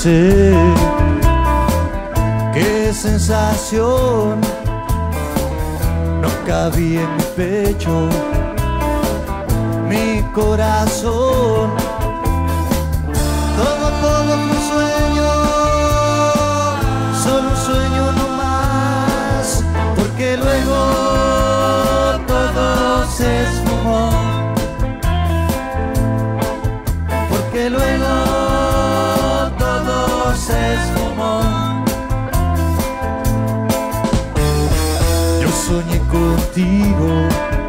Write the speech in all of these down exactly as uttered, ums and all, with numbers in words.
sé qué sensación no cabía en mi pecho, mi corazón. Todo, todo fue un sueño, solo un sueño no más, porque luego todo se esfumó, porque luego todo se esfumó. Yo soñé contigo,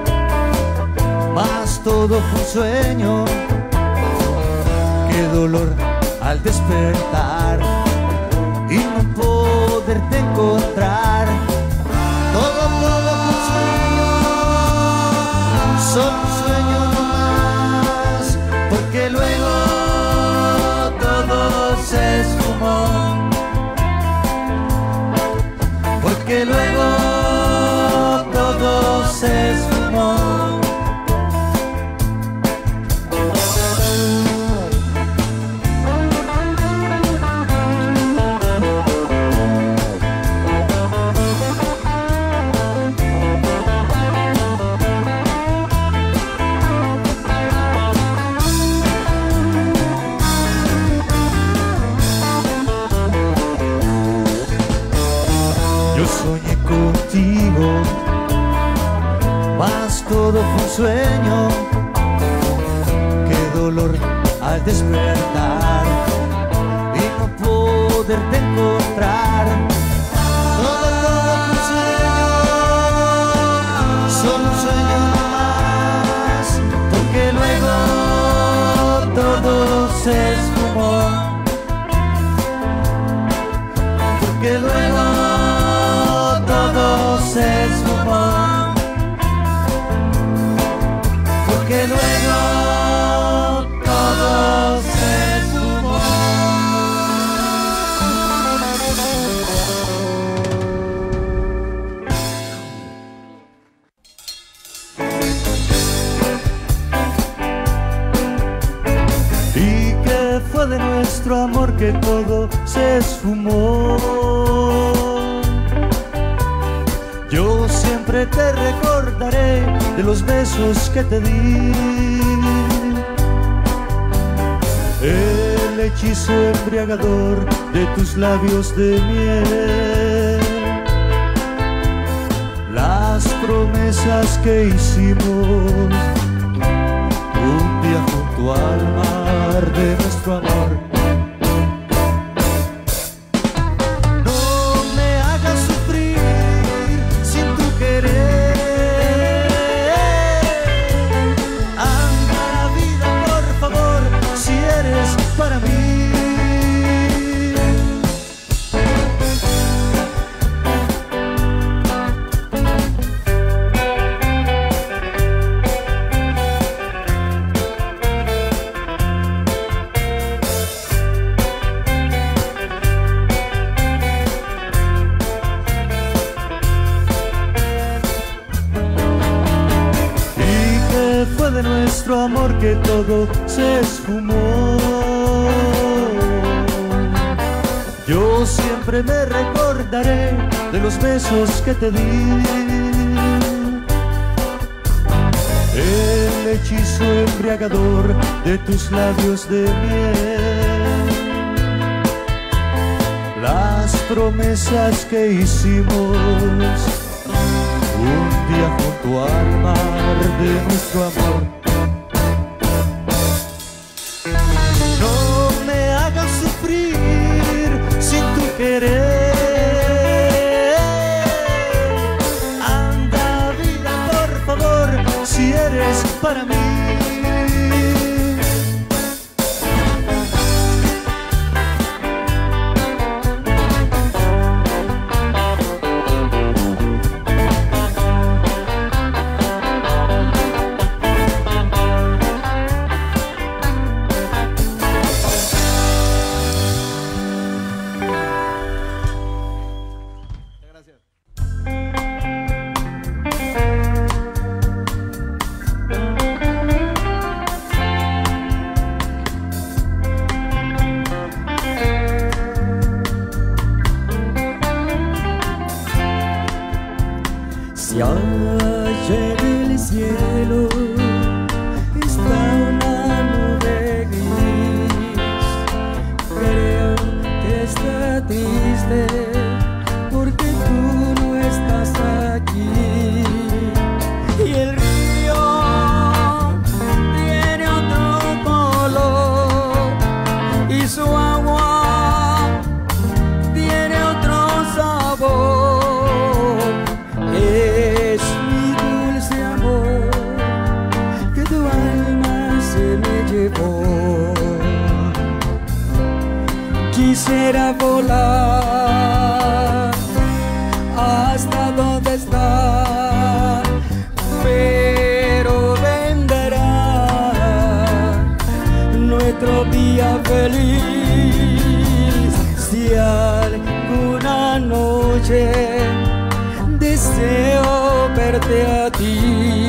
mas todo fue un sueño. Qué dolor al despertar y no poderte encontrar. Todo, todo fue un sueño, solo un sueño no más, porque luego todo se esfumó, porque luego todo se esfumó. Soñé contigo, mas todo fue un sueño. Qué dolor al despertar y no poderte encontrar. Todo, todo fue un sueño, solo un sueño no más, porque luego todo se esfumó, porque luego todo se esfumó, porque luego todo se esfumó. ¿Y qué fue de nuestro amor que todo se esfumó? Yo siempre te recordaré de los besos que te di, el hechizo embriagador de tus labios de miel, las promesas que hicimos un día junto al mar de nuestro amor. De nuestro amor que todo se esfumó. Yo siempre me recordaré de los besos que te di, el hechizo embriagador de tus labios de miel, las promesas que hicimos un día junto al mar de nuestro amor. No me hagas sufrir sin tu querer. Anda, vida, por favor, si eres para mí. Si allá en el cielo está una nube gris, creo que está triste porque tú no estás aquí. Y el río tiene otro color y su agua tiene otro sabor. Es mi dulce amor que tu alma se me llevó. Quisiera volar hasta donde está, pero vendrá nuestro día feliz. Si alguna noche deseo verte a ti,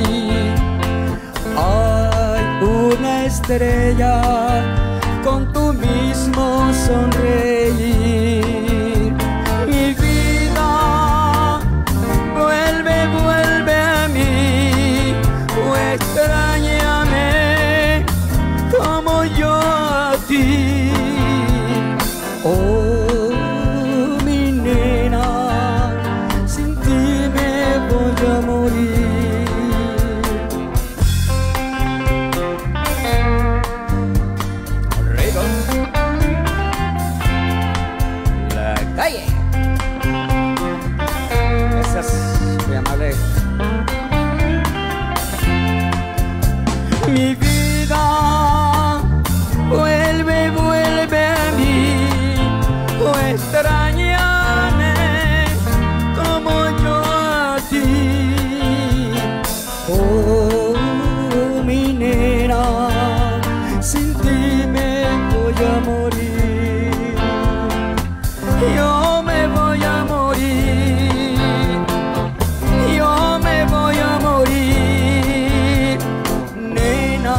hay una estrella con tu mismo sonreír. Mi vida, vuelve, vuelve a mí, o extrañame como yo a ti. Oh, mi nena, sin ti me voy a morir. La calle. Gracias, muy amable. Mi vida, vuelve, vuelve a mí, o extrañame como yo a ti. Oh, mi nena, sin ti me voy a morir. Yo me voy a morir. Yo me voy a morir, nena.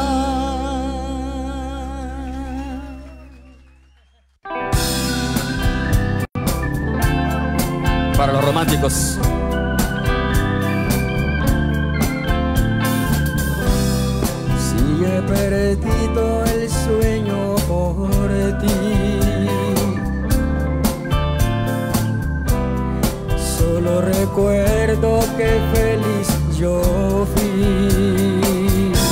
Para los románticos. Si he perdido el sueño por ti, solo recuerdo que feliz yo fui.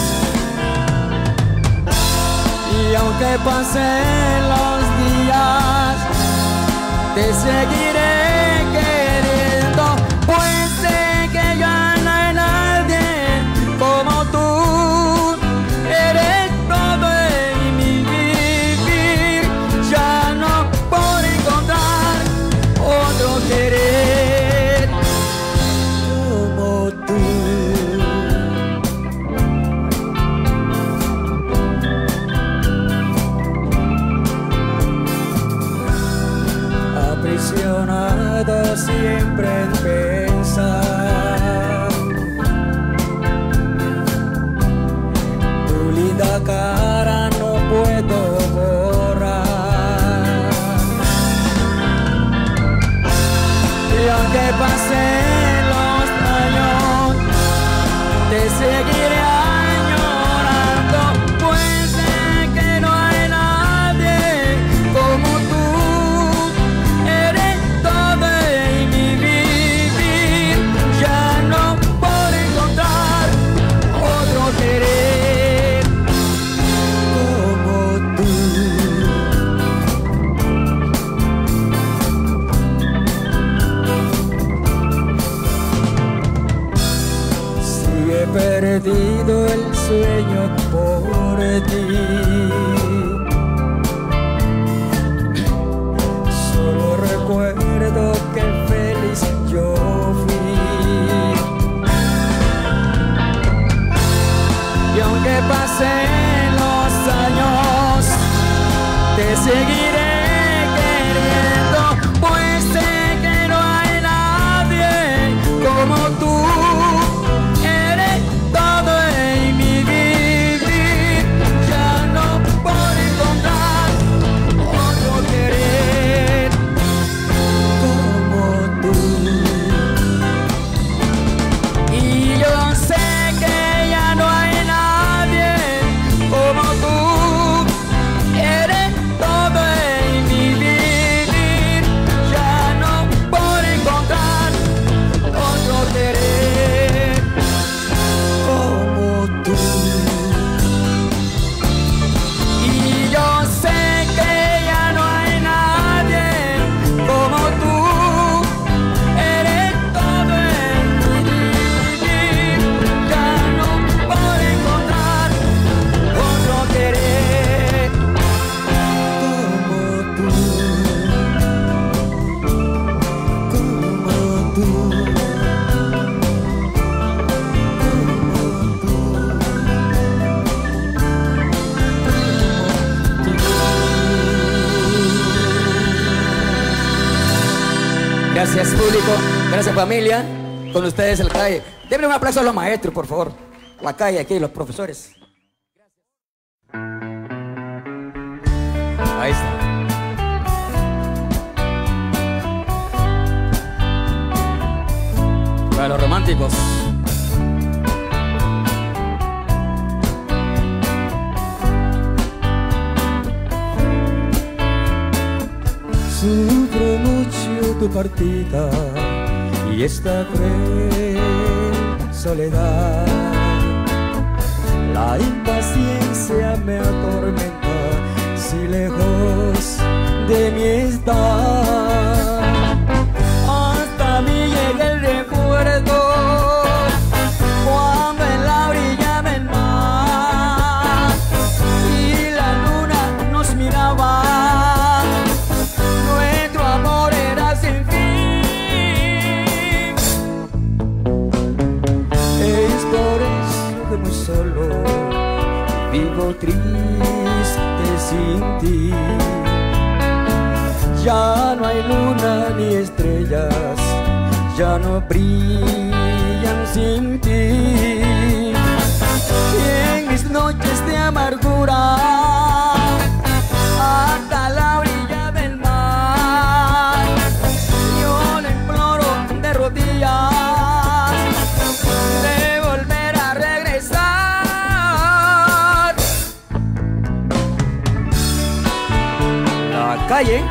Y aunque pasen los días, te seguiré queriendo, pues sé que ya no hay nadie como tú. Eres todo en mi vivir, ya no por encontrar otro querer como tú. Aprisionado siempre en pensar tu linda cara, no puedo borrar. Y aunque pasen los años, te seguiré añorando, pues sé que no hay nadie como tú. Eres todo en mi vivir, ya no puedo encontrar otro querer como tú. Si he perdido el sueño por ti, solo recuerdo que feliz yo fui. Y aunque pasen los años, te seguiré queriendo, pues sé que no hay nadie como tú. Eres todo en mi vivir, ya no puedo Gracias, público. Gracias, familia. Con ustedes el calle. Denle un aplauso a los maestros, por favor. La calle aquí, los profesores. Ahí está. Para los románticos. Sufro mucho tu partida y esta cruel soledad. La impaciencia me atormenta si lejos de mí estás. Hasta mí llega el recuerdo cuando en la orilla del mar y la luna nos miraba. Nuestro amor era sin fin. Es por eso que muy solo vivo triste sin ti. Ya no hay luna ni estrellas, ya no brillan sin ti. Y en mis noches de amargura, hasta la orilla del mar, yo le imploro de rodillas de volver a regresar. La calle.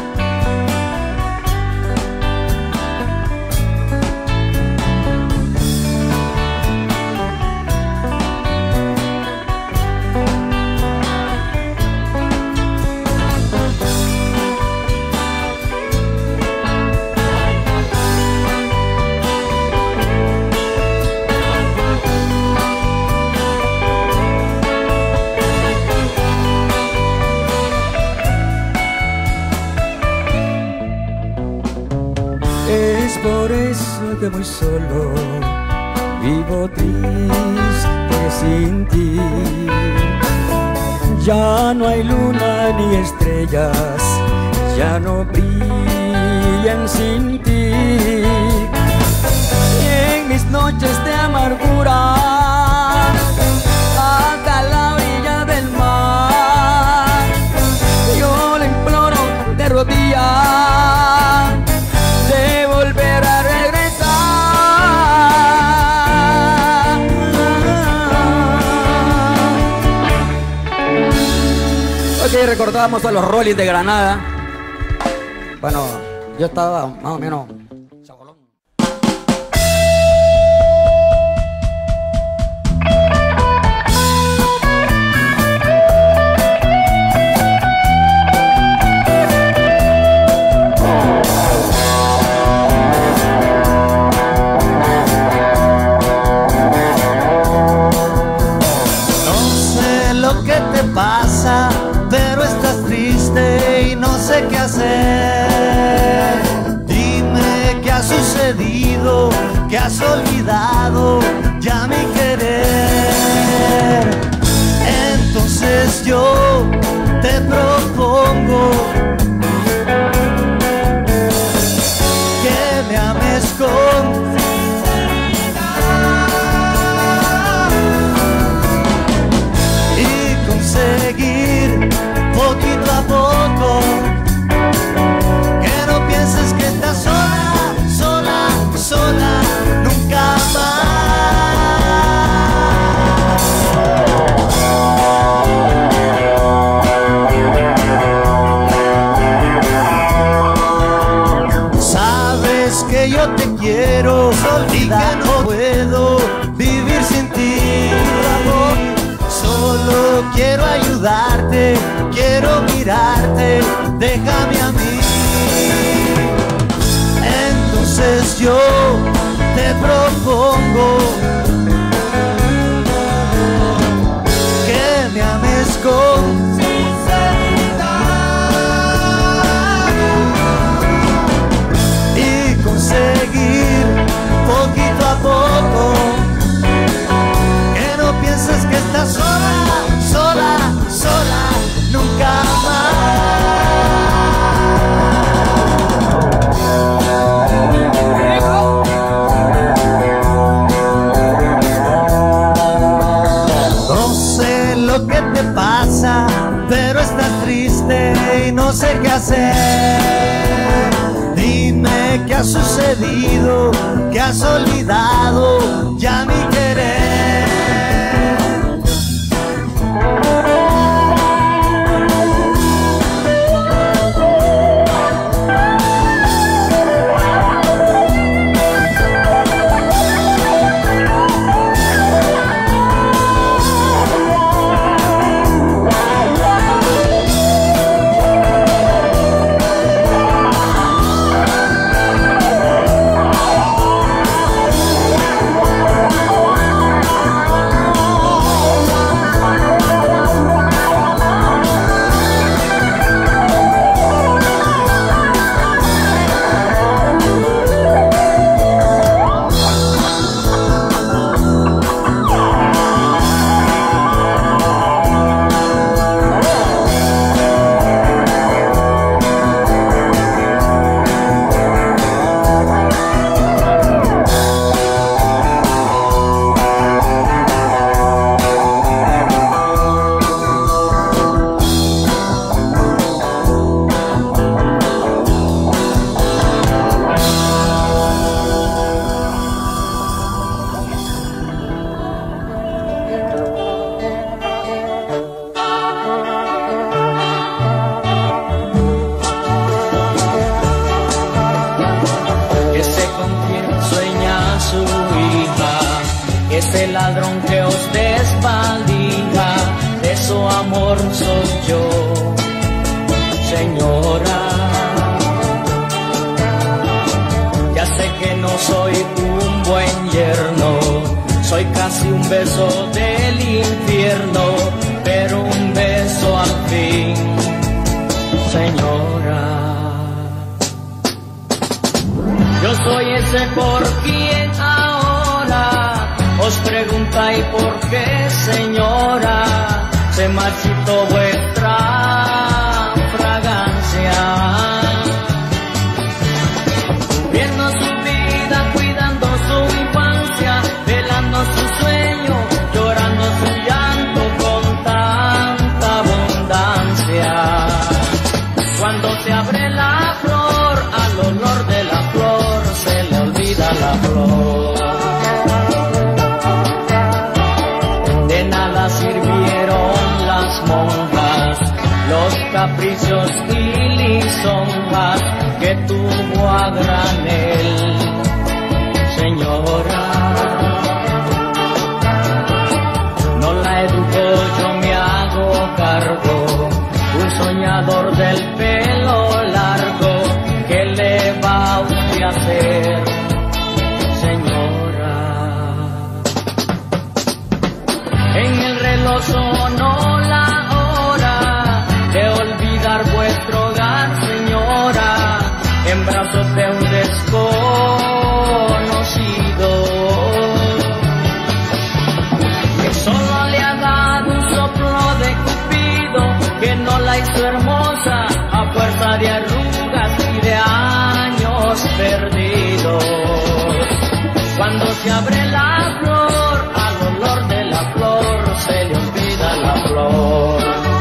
Es por eso que muy solo vivo triste sin ti. Ya no hay luna ni estrellas, ya no brillan sin ti. Y en mis noches de amargura, hasta la orilla del mar, yo le imploro de rodillas de volver a regresar. Ok, recordábamos a los Rollins de Granada. Bueno, yo estaba más o menos chabolón. Pasa, pero estás triste y no sé qué hacer. Dime qué ha sucedido, qué has olvidado ya mi querer. Entonces yo te propongo que me ames con seguir poquito a poco, que no pienses que estás sola, sola, sola, nunca más. Sabes que yo te quiero y que no puedo vivir sin ti. Solo quiero ayudarte, quiero mirarte, déjame a mí. Entonces yo te propongo que me ames con sinceridad y conseguir poquito a poco que no pienses que estás sola, sola, sola, nunca más. hacer. Dime qué ha sucedido, que has olvidado ya mi querer. Ese ladrón que os desvalija, de su amor soy yo, señora. Ya sé que no soy un buen yerno, soy casi un beso del infierno, pero un beso al fin, señora. Yo soy ese por quien ahora os pregunta y por qué, señora, se marchitó vuestra fragancia. Viendo su vida, cuidando su infancia, velando su sueño, llorando su llanto con tanta abundancia. Cuando se abre la flor, al olor de la flor se le olvida la flor. Sirvieron las monjas, los caprichos y lisonjas que tuvo a granel, señora. No la educo, yo me hago cargo, un soñador del pelo largo, ¿qué le va a usted a hacer, señora? En el reloj sonó la hora de olvidar vuestro hogar, señora, en brazos de un desconocido. Que solo le ha dado un soplo de Cupido, que no la hizo hermosa a fuerza de arrugas y de años perdidos. Cuando se abre la flor, al olor de la flor se le olvida la flor.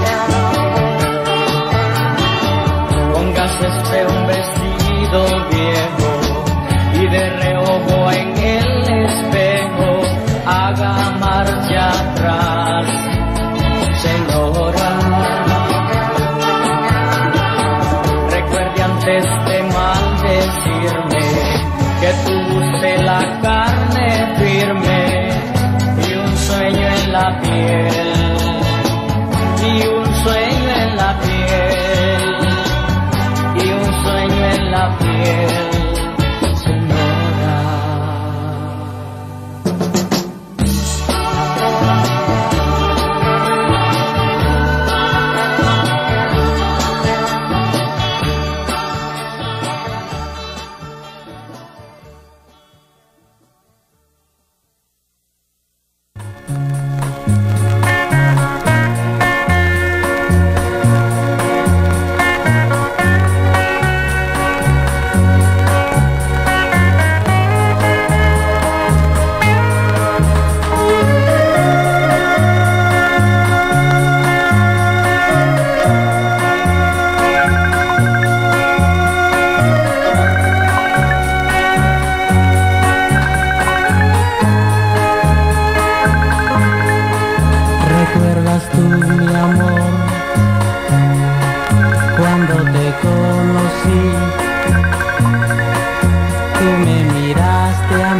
Póngase un vestido viejo y de reojo en el espejo haga marcha atrás, señora. Recuerde antes de maldecirme que tú usted la carne firme.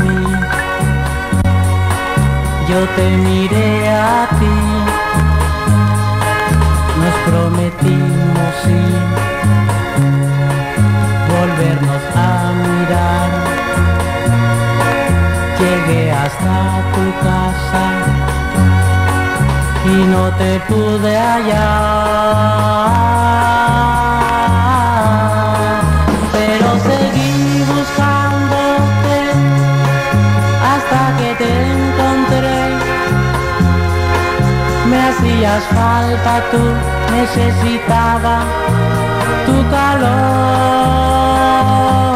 mí. Yo te miré a ti, nos prometimos sí, volvernos a mirar. Llegué hasta tu casa y no te pude hallar, pero seguí buscándote hasta que te encontré. Me hacías falta tú, necesitaba tu calor.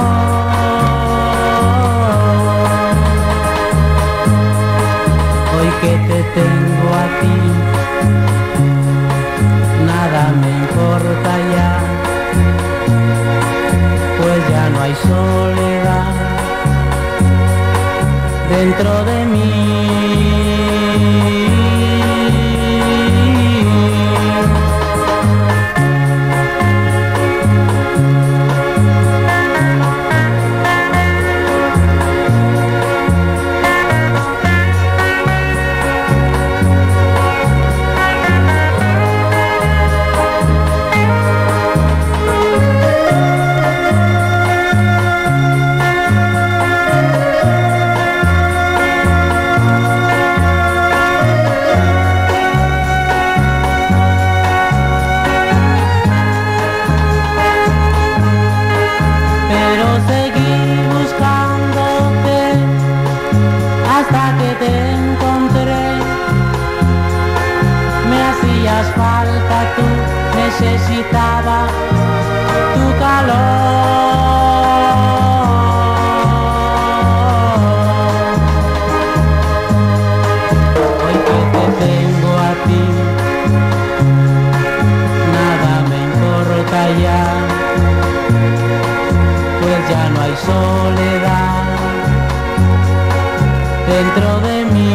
Hoy que te tengo a ti, nada me importa ya, pues ya no hay soledad dentro de mí. Falta tú, necesitaba tu calor. Hoy que te tengo a ti, nada me importa ya, pues ya no hay soledad dentro de mí.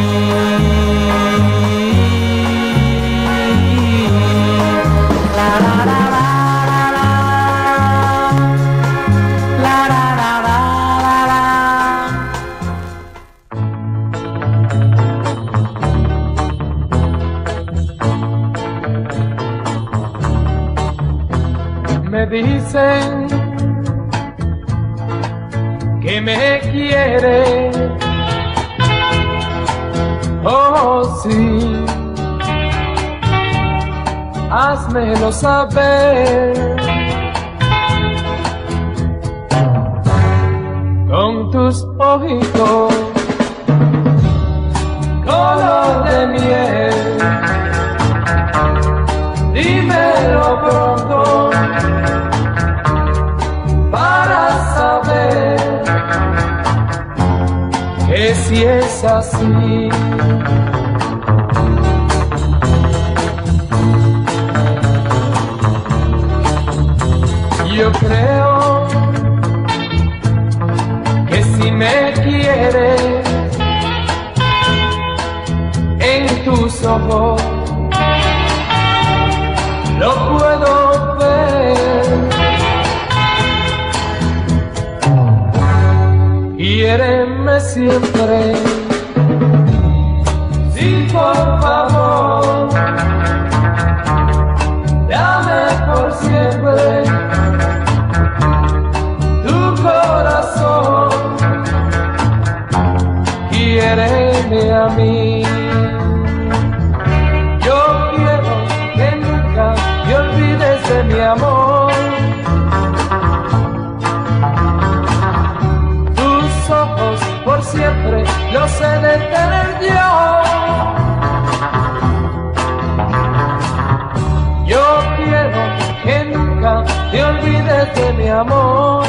Me dicen que me quiere, oh sí, házmelo saber con tus ojitos color de miel. Dímelo pronto para saber que si es así. Yo creo que si me quieres, en tus ojos lo puedo ver. Quiéreme siempre, sí, por favor, dame por siempre tu corazón. Quiéreme a mí. Yo quiero que nunca te olvides de mi amor. Tus ojos por siempre los he de tener yo. Yo quiero que nunca te olvides de mi amor.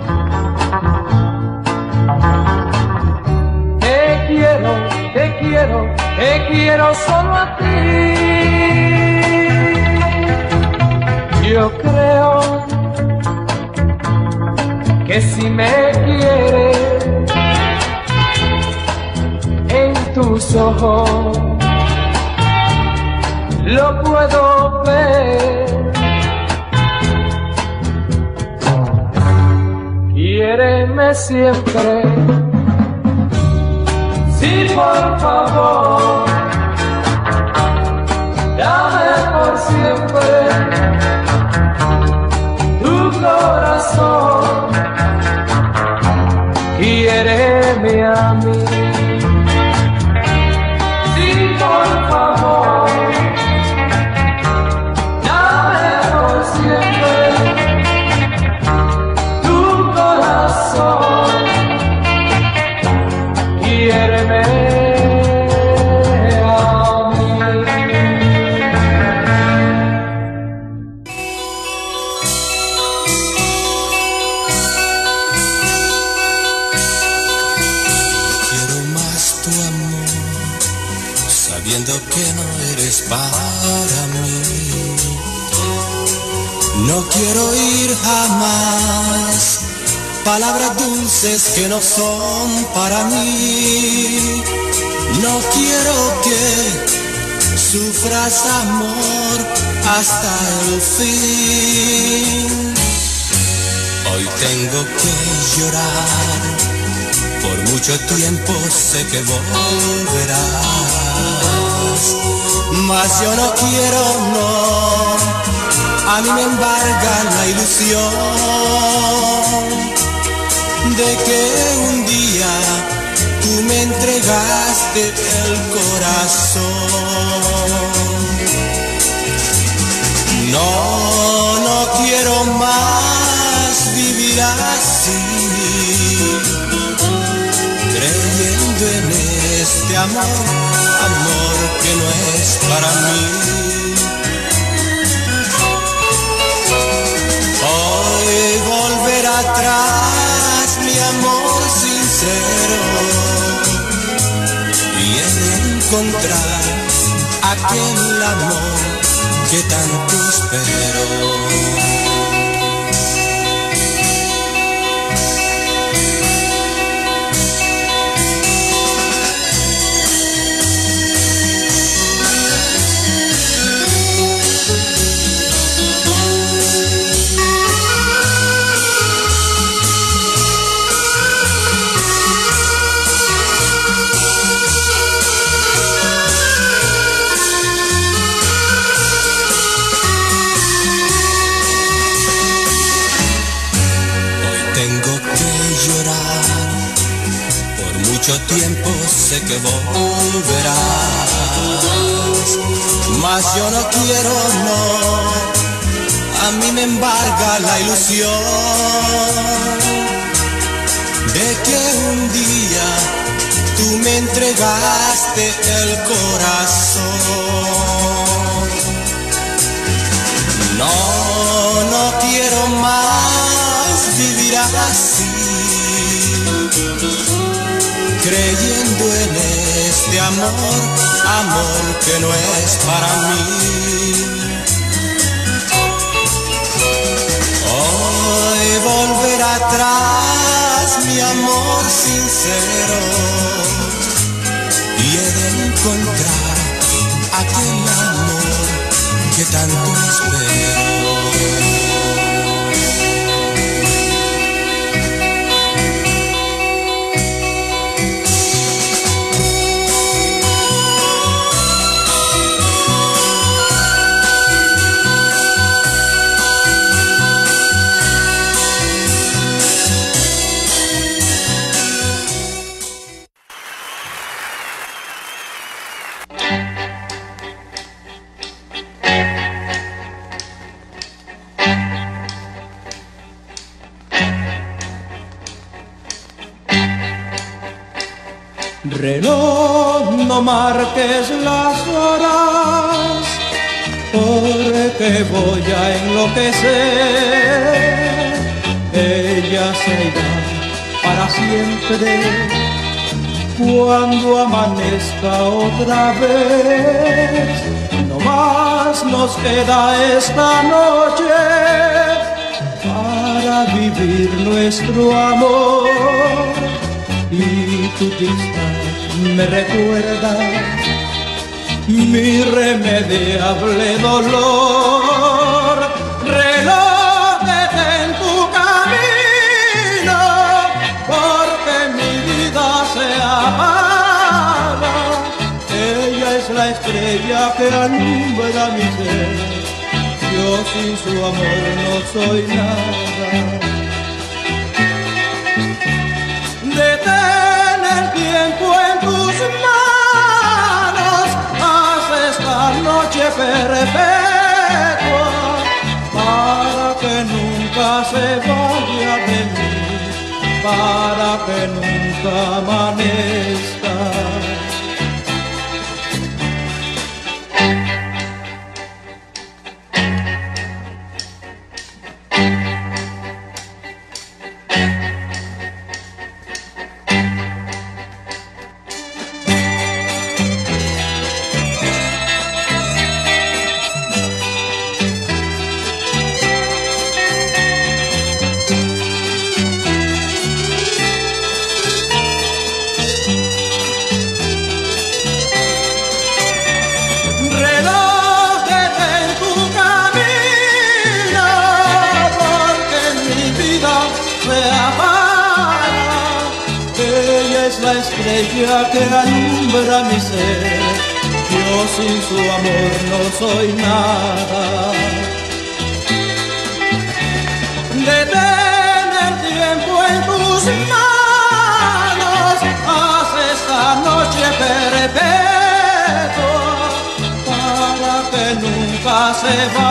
Te quiero, te quiero, te quiero solo a ti. Yo creo que si me quieres, en tus ojos lo puedo ver. Quiéreme siempre, por favor, dame por siempre tu corazón, quiéreme a mí. Sí, por favor, dame por siempre tu corazón, quiéreme a mí. Quiero más tu amor, sabiendo que no eres para mí. No quiero oír jamás palabras dulces que no son para mí. No quiero que sufras amor hasta el fin. Hoy tengo que llorar, por mucho tiempo sé que volverás, mas yo no quiero, no, a mí me embarga la ilusión de que un día tú me entregaste el corazón. No, no quiero más vivir así, creyendo en este amor, amor que no es para mí. Hoy volver atrás mi amor sincero y en encontrar aquel amor que tanto espero. Mucho tiempo sé que volverás, mas yo no quiero, no, a mí me embarga la ilusión de que un día tú me entregaste el corazón. No, no quiero más vivir así, creyendo en este amor, amor que no es para mí. Hoy volver atrás mi amor sincero y he de encontrar aquel amor que tanto espero. Reloj, no marques las horas, porque voy a enloquecer. Ella se irá para siempre cuando amanezca otra vez. No más nos queda esta noche para vivir nuestro amor. Y tu vista me recuerda mi irremediable dolor. Reloj, detén tu camino, porque mi vida se apaga la estrella que alumbra mi ser. Yo sin su amor no soy nada. Detén el tiempo en tus manos, haz esta noche perpetua, para que nunca se vaya de mí, para que nunca amanezca. La estrella que alumbra mi ser, yo sin su amor no soy nada. Detén el tiempo en tus manos, haz esta noche perpetua, para que nunca se vaya